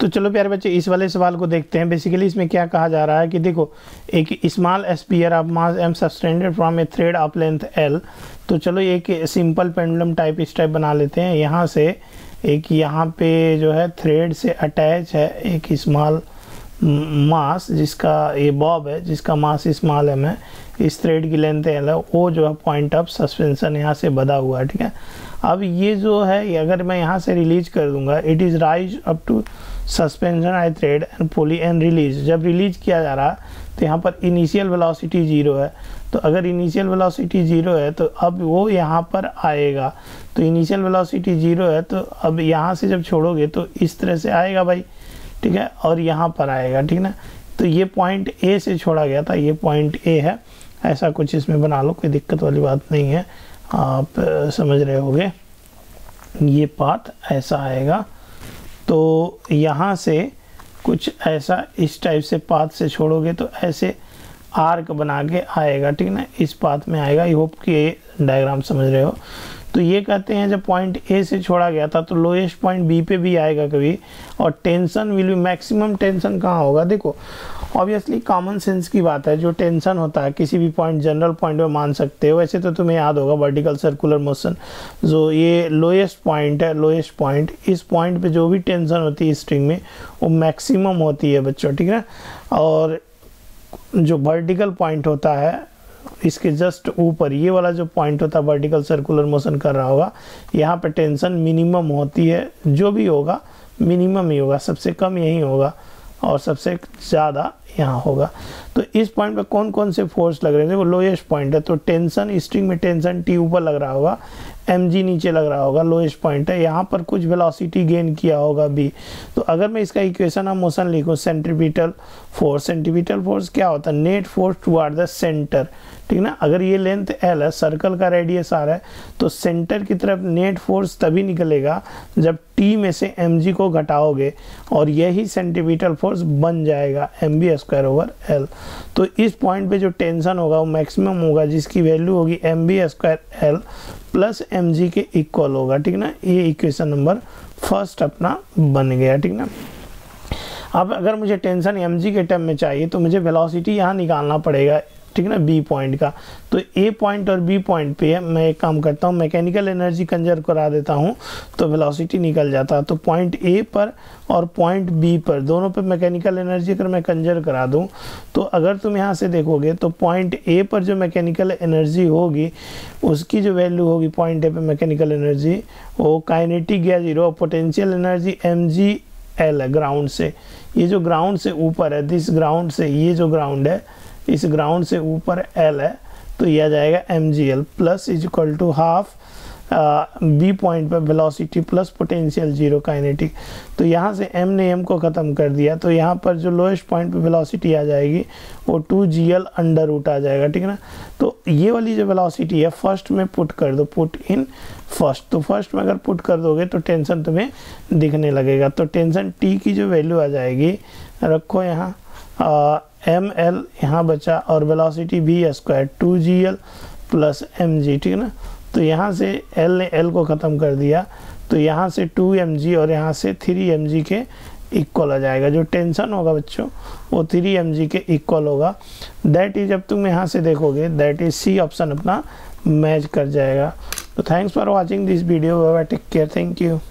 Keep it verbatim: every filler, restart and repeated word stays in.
तो चलो प्यारे बच्चे इस वाले सवाल को देखते हैं। बेसिकली इसमें क्या कहा जा रहा है कि देखो एक small sphere of mass M suspended from a thread of length L. तो चलो एक सिंपल पेंडुलम टाइप इस टाइप बना लेते हैं। यहाँ से एक यहाँ पे जो है थ्रेड से अटैच है एक स्मॉल मास जिसका ये बॉब है, जिसका मास स्मॉल एम है, इस थ्रेड की लेंथ एल है, वो जो है पॉइंट ऑफ सस्पेंशन यहाँ से बधा हुआ है। ठीक है, अब ये जो है अगर मैं यहाँ से रिलीज कर दूंगा, it is rise up to suspension I thread and pulley and release. जब रिलीज किया जा रहा तो यहाँ पर इनिशियल वेलोसिटी जीरो है। तो अगर इनिशियल वेलोसिटी जीरो है तो अब वो यहाँ पर आएगा। तो इनिशियल वेलोसिटी जीरो है तो अब यहाँ से जब छोड़ोगे तो इस तरह से आएगा भाई। ठीक है, और यहाँ पर आएगा। ठीक ना, तो ये पॉइंट ए से छोड़ा गया था, ये पॉइंट ए है, ऐसा कुछ इसमें बना लो, कोई दिक्कत वाली बात नहीं है, आप समझ रहे होगे। ये पाथ ऐसा आएगा तो यहाँ से कुछ ऐसा इस टाइप से पाथ से छोड़ोगे तो ऐसे आर्क बना के आएगा। ठीक ना, इस पाथ में आएगा। आई होप कि ये डायग्राम समझ रहे हो। तो ये कहते हैं जब पॉइंट ए से छोड़ा गया था तो लोएस्ट पॉइंट बी पे भी आएगा कभी, और tension will be maximum tension कहाँ होगा। देखो ऑब्वियसली कॉमन सेंस की बात है, जो टेंशन होता है किसी भी पॉइंट जनरल पॉइंट में मान सकते हो। वैसे तो तुम्हें याद होगा वर्टिकल सर्कुलर मोशन, जो ये लोएस्ट पॉइंट है, लोएस्ट पॉइंट, इस पॉइंट पे जो भी टेंशन होती है स्ट्रिंग में वो मैक्सिमम होती है बच्चों। ठीक है, और जो वर्टिकल पॉइंट होता है इसके जस्ट ऊपर ये वाला जो पॉइंट होता है वर्टिकल सर्कुलर मोशन कर रहा होगा, यहाँ पे टेंशन मिनिमम होती है। जो भी होगा मिनिमम ही होगा, सबसे कम यही होगा और सबसे ज़्यादा यहाँ होगा। तो इस पॉइंट पे कौन कौन से फोर्स लग रहे हैं, वो लोएस्ट पॉइंट है। तो टेंशन स्ट्रिंग में टेंशन टी ऊपर लग रहा होगा, एम जी नीचे लग रहा होगा, लोएस्ट पॉइंट है। यहाँ पर कुछ वेलोसिटी गेन किया होगा बी। तो अगर मैं इसका इक्वेशन ऑफ मोशन लिखूँ, सेंट्रीपिटल फोर्स, सेंट्रीपिटल फोर्स क्या होता है, net force toward the centre. ठीक ना, अगर ये लेंथ एल है, सर्कल का रेडियस आर है, तो सेंटर की तरफ नेट फोर्स तभी निकलेगा जब टी में से एम जी को घटाओगे, और यही सेंट्रीपिटल फोर्स बन जाएगा M B square over L. तो इस पॉइंट पे जो टेंशन होगा वो मैक्सिमम होगा, जिसकी वैल्यू होगी M B square L plus M G के इक्वल होगा। ठीक ना, ये इक्वेशन नंबर फर्स्ट अपना बन गया। ठीक ना, अब अगर मुझे टेंशन एम जी के टर्म में चाहिए तो मुझे वेलोसिटी यहाँ निकालना पड़ेगा। ठीक ना, बी पॉइंट का। तो ए पॉइंट और बी पॉइंट पे मैं एक काम करता हूँ, मैकेनिकल एनर्जी कंजर्व करा देता हूँ तो वेलोसिटी निकल जाता है। तो पॉइंट ए पर और पॉइंट बी पर दोनों पे मैकेनिकल एनर्जी अगर मैं कंजर्व करा दूँ तो अगर तुम यहाँ से देखोगे तो पॉइंट ए पर जो मैकेनिकल एनर्जी होगी उसकी जो वैल्यू होगी पॉइंट ए पे मैकेनिकल एनर्जी, वो काइनेटिक या zero, potential energy M G L है ग्राउंड से। ये जो ग्राउंड से ऊपर है, दिस ग्राउंड से, ये जो ग्राउंड है इस ग्राउंड से ऊपर एल है, तो यह जाएगा M G L plus is equal to half B point पर velocity plus potential zero kinetic. तो यहाँ से m ने m को ख़त्म कर दिया, तो यहाँ पर जो लोएस्ट पॉइंट पे वेलोसिटी आ जाएगी वो two G L under root आ जाएगा। ठीक है ना, तो ये वाली जो वेलोसिटी है फर्स्ट में पुट कर दो, पुट इन फर्स्ट। तो फर्स्ट में अगर पुट कर दोगे तो टेंशन तुम्हें दिखने लगेगा। तो टेंशन t की जो वैल्यू आ जाएगी, रखो यहाँ एम एल यहाँ बचा, और velocity V square two G L plus M G. ठीक है ना, तो यहाँ से L ने L को ख़त्म कर दिया, तो यहाँ से टू एम जी और यहाँ से थ्री एम जी के इक्वल आ जाएगा। जो टेंशन होगा बच्चों वो थ्री एम जी के इक्वल होगा। दैट इज, जब तुम यहाँ से देखोगे दैट इज सी ऑप्शन अपना मैच कर जाएगा। तो thanks for watching this video, take care, thank you.